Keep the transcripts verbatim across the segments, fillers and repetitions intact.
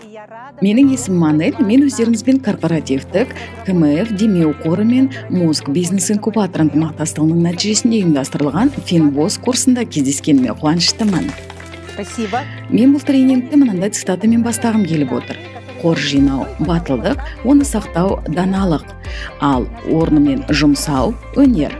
Менің есімім Манель, мен өздеріңізбен корпоративтік ка эм эф демеу қоры мен Мозг бизнес инкубаторының ынтымақтастығының нәтижесінде ұйымдастырылған Финбос курсында кездескеніме қуаныштымын. Спасибо. Мен бұл тренингті мынандай цитатамен бастағым келіп отыр. Қор жинау батылдық, оны сақтау даналық, ал орнымен жұмсау өнер.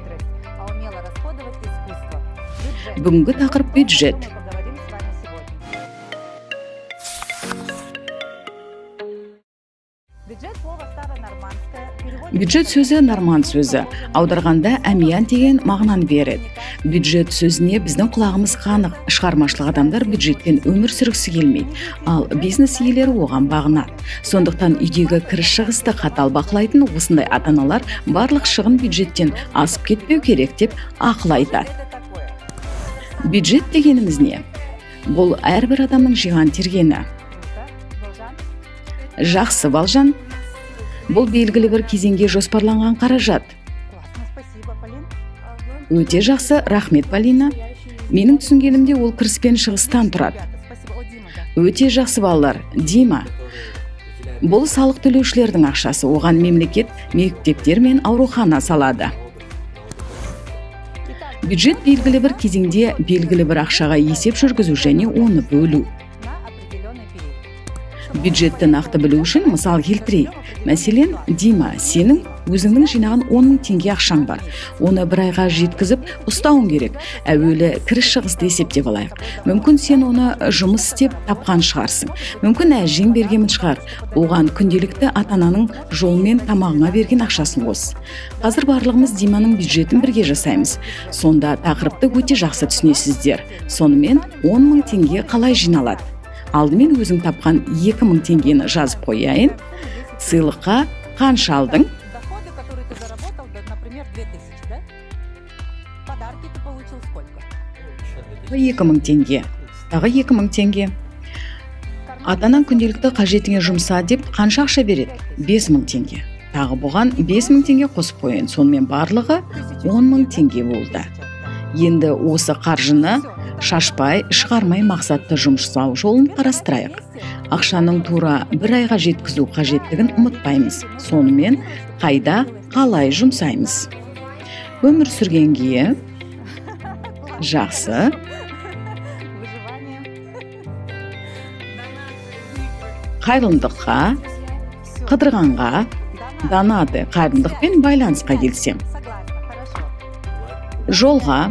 Бүгінгі тақырып бюджет. Бюджет сөзі норман сөзі, аударғанда әмиян деген мағынаны береді. Бюджет сөзіне біздің құлағымыз қанық, шығармашылық адамдар бюджеттен өмір сүргісі келмейді, ал бизнес иелері оған бағынады. Сондықтан үйдегі кіріс шығысты қатал бақылайтын осындай ата-аналар барлық шығын бюджеттен асып кетпеу керек деп ақыл айтады. Бюджет дегеніміз не? Бұл әрбір адамның жиған тергені. Жақсы, Балжан. Бұл белгілі бір кезеңге жоспарланған қаражат. Өте жақсы, рахмет, Полина. Менің түсінгенімде ол кіріс пен шығыстан тұрады. Өте жақсы, балалар. Дима. Бұл салық төлеушілердің ақшасы. Оған мемлекет мектептер мен аурухана салады. Бюджет белгілі бір кезеңде белгілі бір ақшаға есеп жүргізу және оны бөлу. Бюджетті нақты білу үшін мысал келтірейік. Мәселен, Дима, сенің өзіңнің жинаған он мың теңге ақшаң бар. Оны бір айға жеткізіп ұстауың керек. Әуелі кіріс шығысты есептеп алайық. Мүмкін сен оны жұмыс істеп тапқан шығарсың. Мүмкін әжең бергенін шығар. Оған күнделікті ата-ананың жолмен тамағыңа берген ақшасын қос. Қазір барлығымыз Диманың бюджетін бірге жасаймыз. Сонда тақырыпты өте жақсы түсінесіздер. Сонымен он мың теңге қалай жиналады? Алдымен өзің тапқан екі мың теңгені жазып қояйын. Сыйлыққа қанша алдың? екі мың теңге. Тағы екі мың теңге. Ата-анаң күнделікті қажетіңе жұмса деп қанша ақша береді? бес мың теңге. Тағы бұған бес мың теңге қосып қойын. Сонымен барлығы он мың теңге болды. Енді осы қаржыны шашпай, шығармай мақсатты жұмсау жолын қарастырайық. Ақшаның тура бір айға жеткізу қажеттігін ұмытпаймыз. Сонымен қайда, қалай жұмсаймыз? Өмір сүргенге жақсы. Қайырымдылыққа, қыдырғанға, данады қайырымдылықпен байланысқа келсем. Жолға,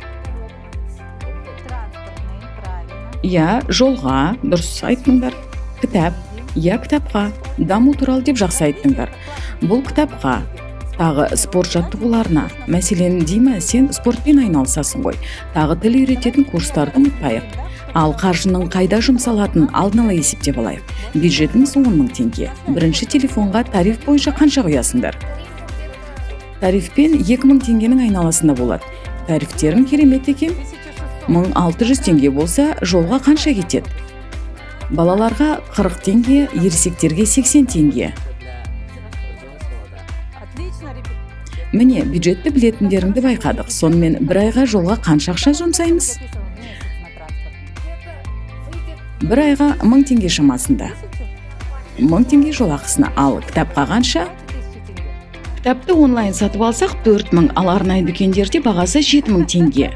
Я, жолға, дұрыс айттыңдар. Кітап, я кітапқа, даму туралы деп жақсы айттыңдар. Бұл кітапқа, тағы спорт жаттығуларына. Мәселен, Дима, сен спортпен айналысасың ғой. Тағы тіл үйрететін курстарды ұмытпайық. Ал қаржының қайда жұмсалатынын алдын ала есептеп алайық. Бюджетіміз он мың теңге. Бірінші телефонға тариф бойынша қанша қоясыңдар? Тарифпен екі мың теңгенің айналасында болады. Тарифтерің керемет екен. мың алты жүз теңге болса, жолға қанша кетеді? Балаларға қырық теңге, ересектерге сексен теңге. Міне, бюджетті білетіндеріңді байқадық. Сонымен бір айға жолға қанша ақша жұмсаймыз? Бір айға мың теңге шамасында. мың теңге жол ақысына, ал кітапқа қанша? Кітапты онлайн сатып алсақ төрт мың, ал арнайы дүкендерде бағасы жеті мың теңге.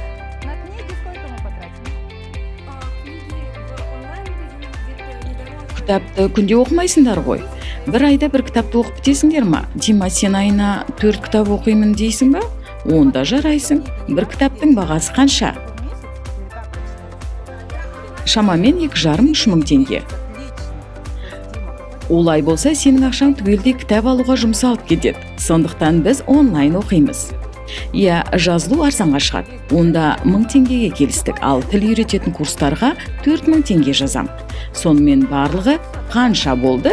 Кітапты күнде оқымайсыңдар ғой. Бір айда бір кітапты оқып бітесіңдер ма? Дима, сен айына төрт кітап оқимын дейсің ба? Онда жарайсың. Бір кітаптың бағасы қанша? Шамамен екі жарым үш мың теңге. Олай болса, сенің ақшаң түгелдей кітап алуға жұмсалып кетеді. Сондықтан біз онлайн оқимыз. Я, жазылу арзанға шығады. Онда мың теңгеге келістік, ал тіл үйрететін курстарға төрт мың теңге жазам. Сонымен барлығы қанша болды?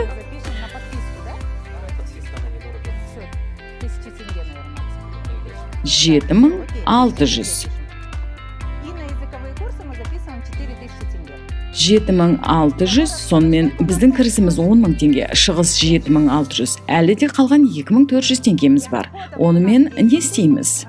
жеті мың алты жүз. жеті мың алты жүз, сонымен біздің кірісіміз он мың теңге, шығыс жеті мың алты жүз. Әлі де қалған екі мың төрт жүз теңгеміз бар. Онымен не істейміз?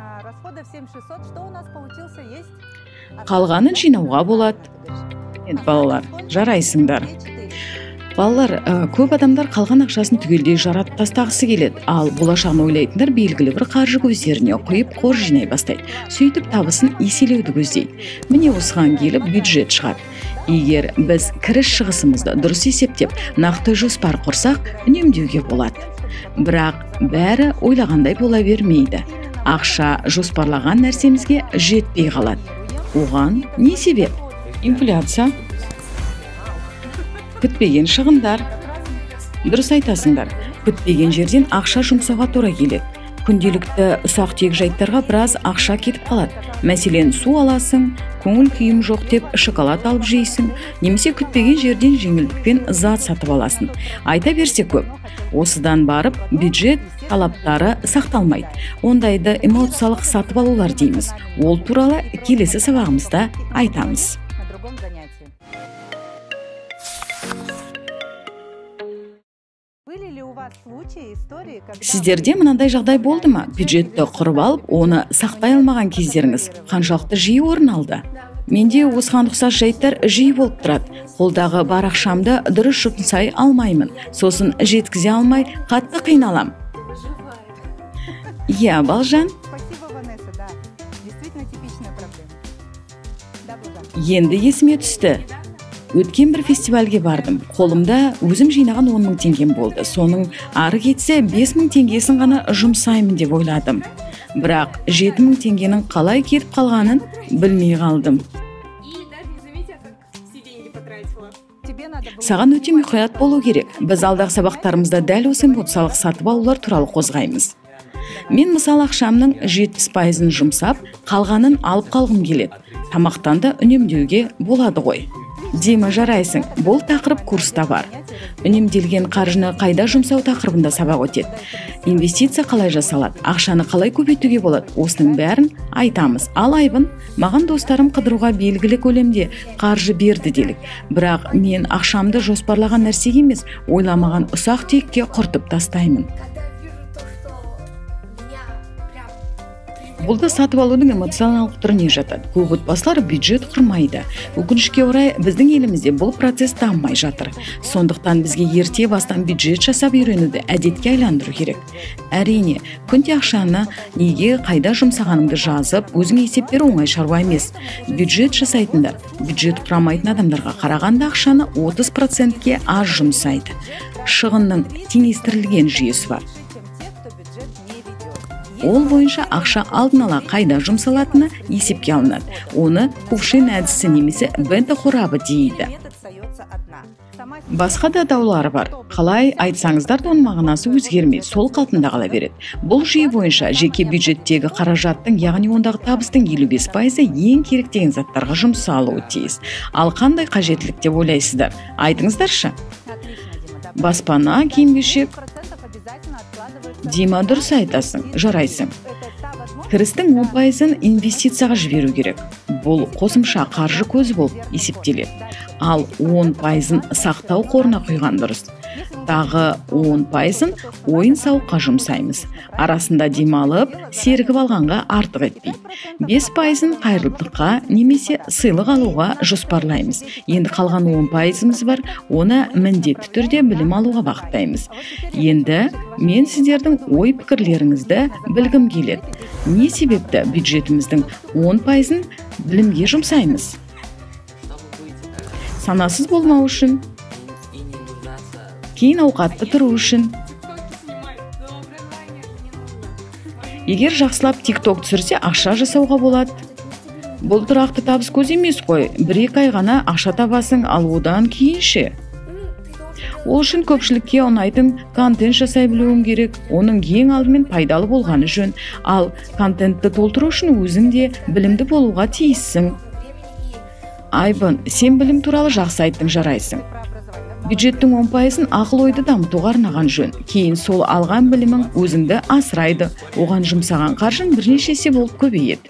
Қалғанын жинауға болады. Балалар, жарайсыңдар. Балалар, көп адамдар қалған ақшасын түгелдей жаратып тастағысы келеді, ал болашағын ойлайтындар белгілі бір қаржы көздеріне құйып қор жинай бастайды. Сөйтіп табысын еселеуді көздейді. Міне осыған келіп бюджет шығады. Егер біз кіріс шығысымызды дұрыс есептеп, нақты жоспар құрсақ, үнемдеуге болады. Бірақ бәрі ойлағандай бола бермейді. Ақша жоспарлаған нәрсемізге жетпей қалады. Оған не себеп? Инфляция, күтпеген шығындар. Дұрыс айтасыңдар, күтпеген жерден ақша жұмсауға тура келеді. Күнделікті ұсақ түйек жайттарға біраз ақша кетіп қалады. Мәселен, су аласың, көңіл күйім жоқ деп шоколад алып жейсің, немесе күтпеген жерден жеңілдікпен зат сатып аласың. Айта берсе көп. Осыдан барып, бюджет талаптары сақталмайды. Ондайды эмоциялық сатып алулар дейміз. Ол туралы келесі сабағымызда айтамыз. Сіздерде мынандай жағдай болды ма? Бюджетті құрып алып, оны сақтай алмаған кездеріңіз қаншалықты жиі орын алды? Менде осыған ұқсас жайттар жиі болып тұрады. Қолдағы бар ақшамды дұрыс жұмсай алмаймын. Сосын жеткізе алмай, қатты қиналам. Иә, Балжан. Енді есіме түсті. Өткен бір фестивальге бардым. Қолымда өзім жинаған он мың теңгем болды. Соның ары кетсе бес мың теңгесін ғана жұмсаймын деп ойладым. Бірақ жеті мың теңгенің қалай кетіп қалғанын білмей қалдым. Саған өте мұқият болу керек. Біз алдағы сабақтарымызда дәл осы эмоциялық сатып алулар туралы қозғаймыз. Мен мысалы ақшамның жетпіс пайызын жұмсап, қалғанын алып қалғым келеді. Тамақтан да үнемдеуге болады ғой. Дима, жарайсың, бұл тақырып курста бар. Үнемделген қаржыны қайда жұмсау тақырыбында сабақ өтеді. Инвестиция қалай жасалады, ақшаны қалай көбейтуге болады, осының бәрін айтамыз. Ал Айбын, маған достарым қыдыруға белгілі көлемде қаржы берді делік. Бірақ мен ақшамды жоспарлаған нәрсеге емес, ойламаған ұсақ түйекке құртып тастаймын. Бұл да сатып алудың эмоционалдық түріне жатады. Көп отбасылар бюджет құрмайды. Өкінішке орай, біздің елімізде бұл процесс дамымай жатыр. Сондықтан бізге ерте бастан бюджет жасап үйренуді әдетке айландыру керек. Әрине, күнде ақшаны неге, қайда жұмсағаныңды жазып, өзіңе есеп беру оңай шаруа емес. Бюджет жасайтындар, бюджет құрамайтын адамдарға қарағанда ақшаны отыз процентке аз жұмсайды. Шығынның теңестірілген жүйесі бар. Ол бойынша ақша алдын ала қайда жұмсалатыны есепке алынады. Оны кувшин әдісі немесе бента қорабы дейді. Басқа да даулары бар. Қалай айтсаңыздар да оның мағынасы өзгермейді, сол қалпында қала береді. Бұл жүйе бойынша жеке бюджеттегі қаражаттың, яғни ондағы табыстың елу бес пайызы ең керек деген заттарға жұмсалуы тиіс. Ал қандай қажеттілік деп ойлайсыздар? Айтыңыздаршы. Баспана, киім-кешек. Дима, дұрыс айтасың, жарайсың. Кірістің он пайызын инвестицияға жіберу керек. Бұл қосымша қаржы көзі болып есептеледі. Ал он пайызын сақтау қорына құйған дұрыс. Тағы он пайызын ойын сауыққа жұмсаймыз. Арасында демалып, сергіп алғанға артық етпейді. бес пайызын қайырымдылыққа немесе сыйлық алуға жоспарлаймыз. Енді қалған он пайызымыз бар, оны міндетті түрде білім алуға бағыттаймыз. Енді мен сіздердің ой пікірлеріңізді білгім келеді. Не себепті бюджетіміздің он пайызын білімге жұмсаймыз? Санасыз болмау үшін, кейін ауқатты тұру үшін. Егер жақсылап тик-ток түсірсе, ақша жасауға болады. Бұл тұрақты табыс көзі емес қой. Бір-екі ай ғана ақша табасың, ал одан кейінше. Ол үшін көпшілікке ұнайтын контент жасай білуім керек. Оның ең алдымен пайдалы болғаны жөн. Ал контентті толтыру үшін өзің де білімді болуға тиіссің. Айбын, сен білім туралы жақсы айттың, жарайсың. Бюджеттің он пайызын ақыл-ойды дамытуға арнаған жөн. Кейін сол алған білімің өзіңді асырайды. Оған жұмсаған қаржың бірнеше есе болып көбейеді.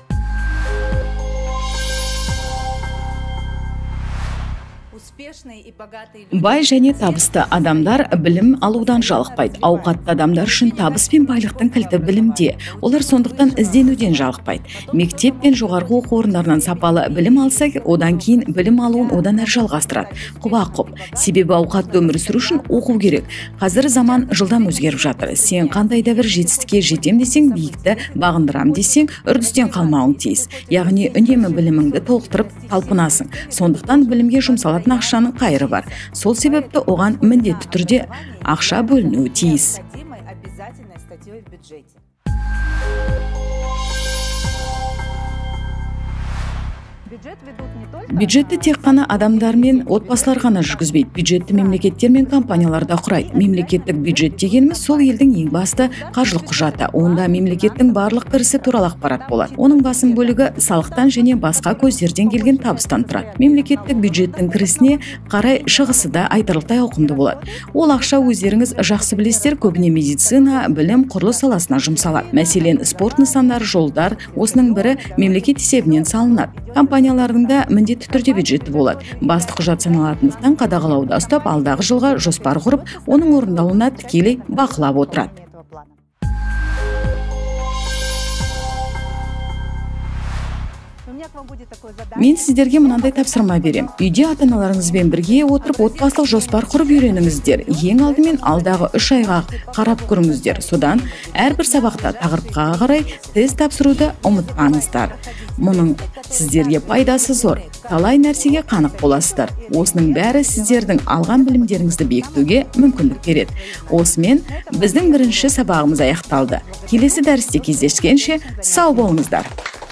Бай және табысты адамдар білім алудан жалықпайды. Ауқатты адамдар үшін табыс пен байлықтың кілті білімде. Олар сондықтан ізденуден жалықпайды. Мектеп пен жоғарғы оқу орындарынан сапалы білім алса, одан кейін білім алуын одан әрі жалғастырады. Құба-құп. Себебі ауқатты өмір сүру үшін оқу керек. Қазір заман жылдам өзгеріп жатыр. Сен қандай да бір жетістікке жетем десең, биікті бағындырам десең, үрдістен қалмауың тиіс. Яғни үнемі біліміңді толықтырып талпынасың. Сондықтан білімге жұмсалатын ақшаның қайыры бар. Сол себепті оған міндетті түрде ақша бөлінуі тиіс. Бюджетті тек қана адамдар мен отбасылар ғана жүргізбейді. Бюджетті мемлекеттер мен компаниялар да құрайды. Мемлекеттік бюджет дегеніміз сол елдің ең басты қаржылық құжаты. Онда мемлекеттің барлық кірісі туралы ақпарат болады. Оның басым бөлігі салықтан және басқа көздерден келген табыстан тұрады. Мемлекеттік бюджеттің кірісіне қарай шығысы да айтарлықтай ауқымды болады. Ол ақша өздеріңіз жақсы білесіздер, көбіне медицина, білім, құрылыс саласына жұмсалады. Мәселен, спорт нысандары, жолдар, осының бірі мемлекет есебінен салынады. Компаниялардың да міндетті түрде бюджеті болады. Басты құжат саналатындықтан қадағалауда ұстап, алдағы жылға жоспар құрып, оның орындалуына тікелей бақылап отырады. Мен сіздерге мынандай тапсырма берем. Үйде ата-аналарыңызбен бірге отырып, отбасылық жоспар құрып үйреніңіздер. Ең алдымен алдағы үш айға қарап көріңіздер. Содан әрбір сабақта тақырыпқа қарай тест тапсыруды ұмытпаңыздар. Мұның сіздерге пайдасы зор. Талай нәрсеге қанық боласыздар. Осының бәрі сіздердің алған білімдеріңізді бекітуге мүмкіндік береді. Осымен біздің бірінші сабағымыз аяқталды. Келесі дәрісте кездескенше сау болыңыздар.